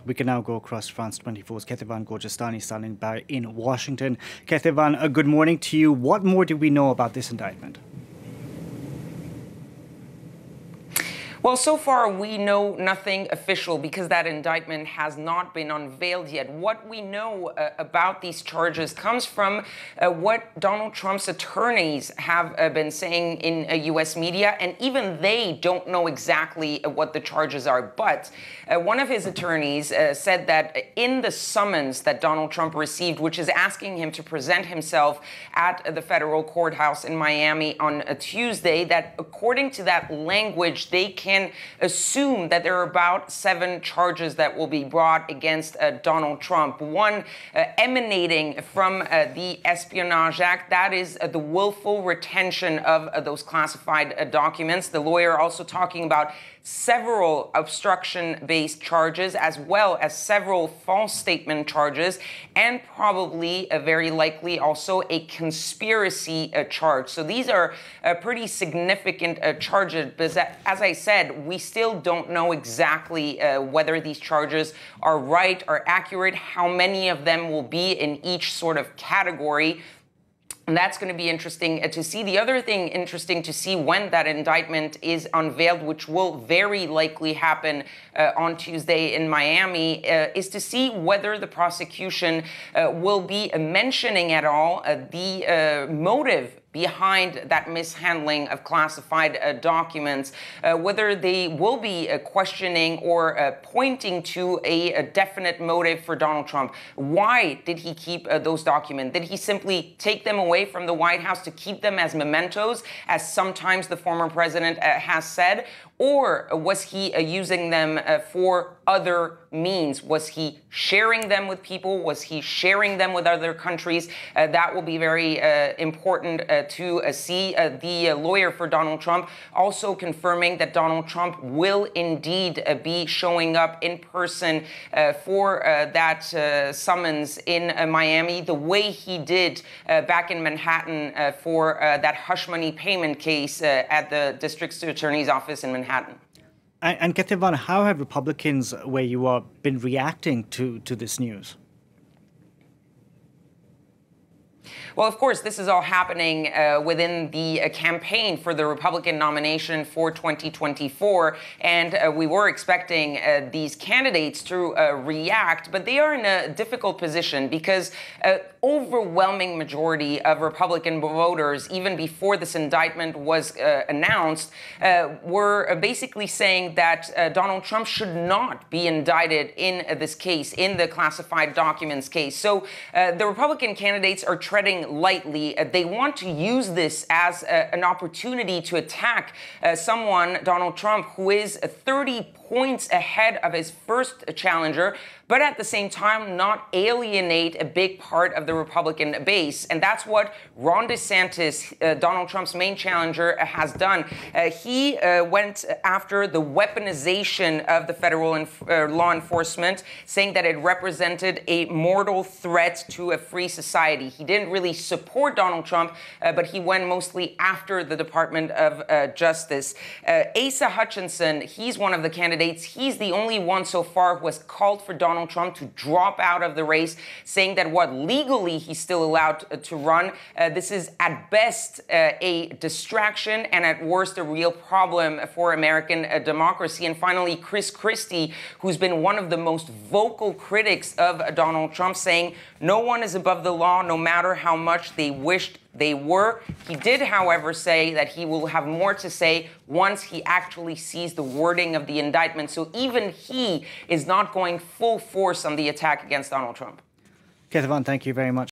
We can now go across France 24's Kethevane Gorjestani standing by in Washington. Kethevane, good morning to you. What more do we know about this indictment? Well, so far we know nothing official because that indictment has not been unveiled yet. What we know about these charges comes from what Donald Trump's attorneys have been saying in U.S. media, and even they don't know exactly what the charges are. But one of his attorneys said that in the summons that Donald Trump received, which is asking him to present himself at the federal courthouse in Miami on a Tuesday, that according to that language, they can assume that there are about 7 charges that will be brought against Donald Trump. One emanating from the Espionage Act, that is the willful retention of those classified documents. The lawyer also talking about several obstruction-based charges, as well as several false statement charges, and probably, very likely, also a conspiracy charge. So these are pretty significant charges, but as I said, we still don't know exactly whether these charges are right or accurate, how many of them will be in each sort of category. And that's going to be interesting to see. The other thing interesting to see when that indictment is unveiled, which will very likely happen on Tuesday in Miami, is to see whether the prosecution will be mentioning at all the motive behind that mishandling of classified documents, whether they will be questioning or pointing to a definite motive for Donald Trump. Why did he keep those documents? Did he simply take them away from the White House to keep them as mementos, as sometimes the former president has said? Or was he using them for other means? Was he sharing them with people? Was he sharing them with other countries? That will be very important to see. The lawyer for Donald Trump also confirming that Donald Trump will indeed be showing up in person for that summons in Miami, the way he did back in Manhattan for that hush money payment case at the district attorney's office in Manhattan. And Kethevane, how have Republicans where you are been reacting to this news? Well, of course, this is all happening within the campaign for the Republican nomination for 2024. And we were expecting these candidates to react, but they are in a difficult position because overwhelming majority of Republican voters, even before this indictment was announced, were basically saying that Donald Trump should not be indicted in this case, in the classified documents case. So the Republican candidates are treading lightly. They want to use this as an opportunity to attack someone, Donald Trump, who is 30 points ahead of his first challenger, but at the same time not alienate a big part of the Republican base. And that's what Ron DeSantis, Donald Trump's main challenger, has done. He went after the weaponization of the federal law enforcement, saying that it represented a mortal threat to a free society. He didn't really support Donald Trump, but he went mostly after the Department of Justice. Asa Hutchinson, he's one of the candidates. He's the only one so far who has called for Donald Trump to drop out of the race, saying that what legally he's still allowed to run. This is at best a distraction and at worst a real problem for American democracy. And finally, Chris Christie, who's been one of the most vocal critics of Donald Trump, saying no one is above the law, no matter how much they wished they were. He did, however, say that he will have more to say once he actually sees the wording of the indictment. So even he is not going full force on the attack against Donald Trump. Kethevane, thank you very much.